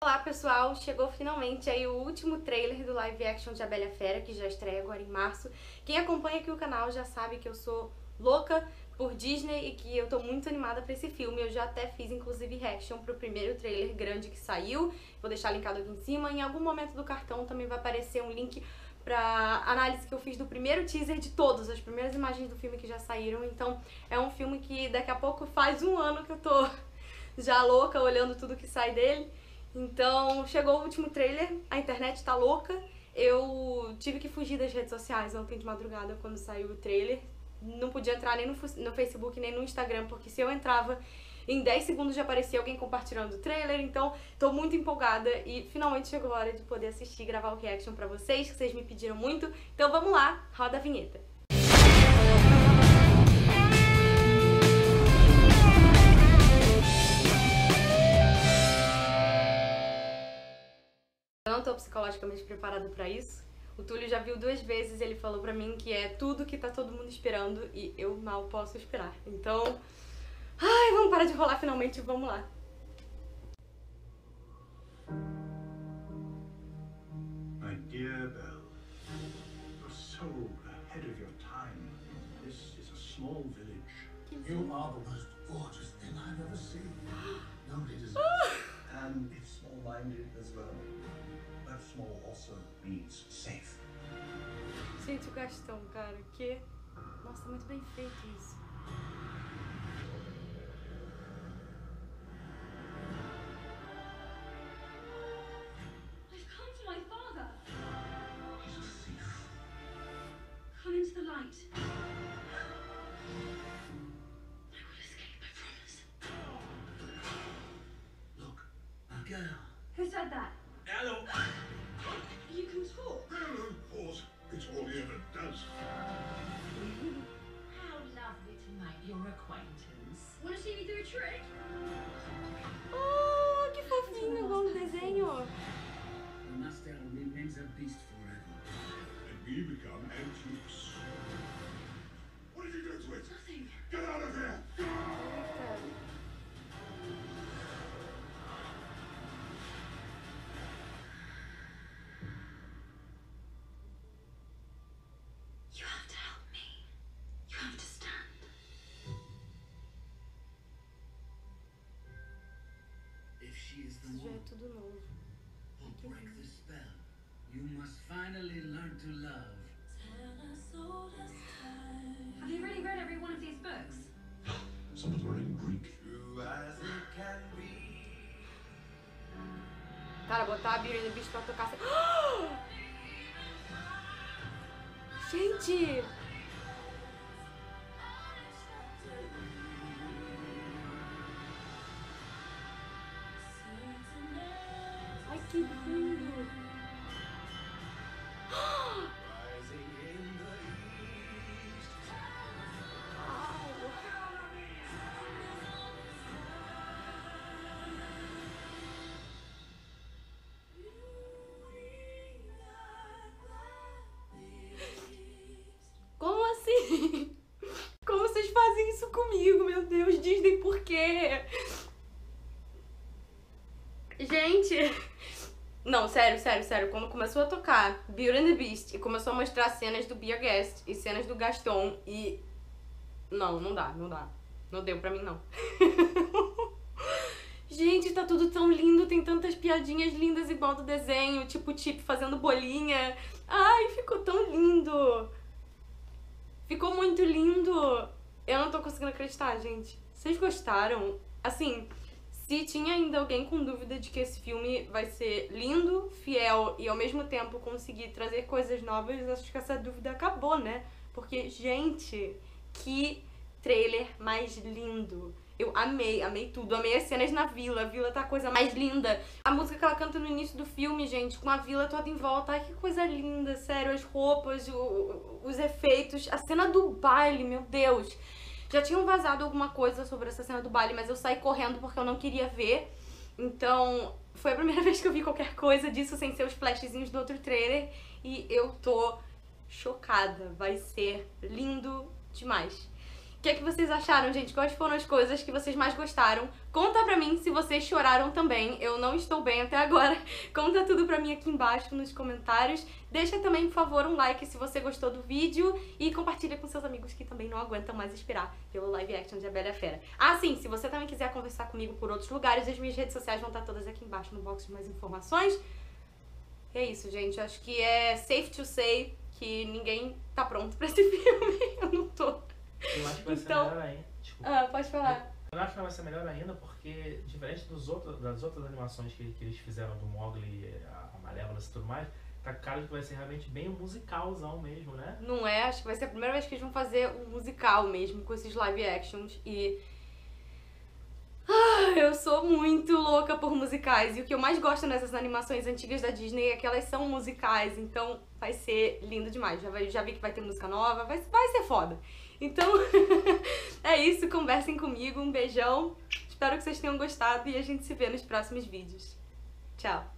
Olá pessoal, chegou finalmente aí o último trailer do live action de A Bela e a Fera, que já estreia agora em março. Quem acompanha aqui o canal já sabe que eu sou louca por Disney e que eu tô muito animada pra esse filme. Eu já até fiz inclusive reaction pro primeiro trailer grande que saiu, vou deixar linkado aqui em cima. Em algum momento do cartão também vai aparecer um link pra análise que eu fiz do primeiro teaser de todas as primeiras imagens do filme que já saíram. Então é um filme que daqui a pouco faz um ano que eu tô já louca olhando tudo que sai dele. Então, chegou o último trailer, a internet tá louca. Eu tive que fugir das redes sociais ontem de madrugada quando saiu o trailer. Não podia entrar nem no Facebook, nem no Instagram, porque se eu entrava, em 10 segundos já aparecia alguém compartilhando o trailer. Então, tô muito empolgada e finalmente chegou a hora de poder assistir e gravar o reaction pra vocês, que vocês me pediram muito. Então vamos lá, roda a vinheta. Eu não tô psicologicamente preparada pra isso. O Túlio já viu 2 vezes, ele falou pra mim que é tudo que tá todo mundo esperando e eu mal posso esperar. Então, ai, vamos parar de rolar finalmente e vamos lá. My dear Belle, you're so ahead of your time. This is a small village. You are the most gorgeous thing I've ever seen. Nobody deserves it. And it's small-minded as well. But small also means safe. Gente, o Gastão, cara, que... Nossa, muito bem feito isso. I've come for my father. He's a thief. Come into the light. I will escape, I promise. Look, a girl. Who said that? Hello. You can talk. Of course, it's all he ever does. How lovely to make your acquaintance. Want to see me do a trick? Oh, que fofinho, igual no desenho. The master remains a beast forever. And we become antiques. What did you do to it? Nothing. Get out of here! You have to help me. You have to stand. If she is the Isso já é one tudo novo. who'll break the spell, you must finally learn to love. Have you really read every one of these books? Some of them are in Greek. Cara, botar a Beauty and the Beast pra tocar... Gente! Ai, que lindo! Como assim? Como vocês fazem isso comigo? Meu Deus, Disney, por quê? Gente... Não, sério. Quando começou a tocar Beauty and the Beast e começou a mostrar cenas do Be Our Guest e cenas do Gaston e... Não dá. Não deu pra mim, não. Gente, tá tudo tão lindo, tem tantas piadinhas lindas igual do desenho, tipo o Chip fazendo bolinha. Ai, ficou tão lindo. Ficou muito lindo. Eu não tô conseguindo acreditar, gente. Vocês gostaram? Assim, se tinha ainda alguém com dúvida de que esse filme vai ser lindo, fiel e ao mesmo tempo conseguir trazer coisas novas, acho que essa dúvida acabou, né? Porque, gente, que trailer mais lindo. Eu amei tudo. Amei as cenas na vila. A vila tá a coisa mais linda. A música que ela canta no início do filme, gente, com a vila toda em volta. Ai, que coisa linda, sério. As roupas, os efeitos. A cena do baile, meu Deus. Já tinham vazado alguma coisa sobre essa cena do baile, mas eu saí correndo porque eu não queria ver. Então, foi a primeira vez que eu vi qualquer coisa disso sem ser os flashzinhos do outro trailer. E eu tô chocada. Vai ser lindo demais. O que é que vocês acharam, gente? Quais foram as coisas que vocês mais gostaram? Conta pra mim se vocês choraram também. Eu não estou bem até agora. Conta tudo pra mim aqui embaixo nos comentários. Deixa também, por favor, um like se você gostou do vídeo e compartilha com seus amigos que também não aguentam mais esperar pelo live action de A Bela e a Fera. Ah, sim, se você também quiser conversar comigo por outros lugares, as minhas redes sociais vão estar todas aqui embaixo no box de mais informações. E é isso, gente. Acho que é safe to say que ninguém tá pronto pra esse filme. Eu não tô. Eu acho que vai ser melhor ainda. Ah, pode falar. Eu acho que vai ser melhor ainda porque, diferente das outras animações que eles fizeram do Mowgli, a Malévola e tudo mais, tá cara que vai ser realmente bem um musicalzão mesmo, né? Não é? Acho que vai ser a primeira vez que eles vão fazer um musical mesmo com esses live actions e... eu sou muito louca por musicais e o que eu mais gosto nessas animações antigas da Disney é que elas são musicais, então vai ser lindo demais. Já vi que vai ter música nova, vai ser foda. Então, é isso, conversem comigo, um beijão, espero que vocês tenham gostado e a gente se vê nos próximos vídeos. Tchau!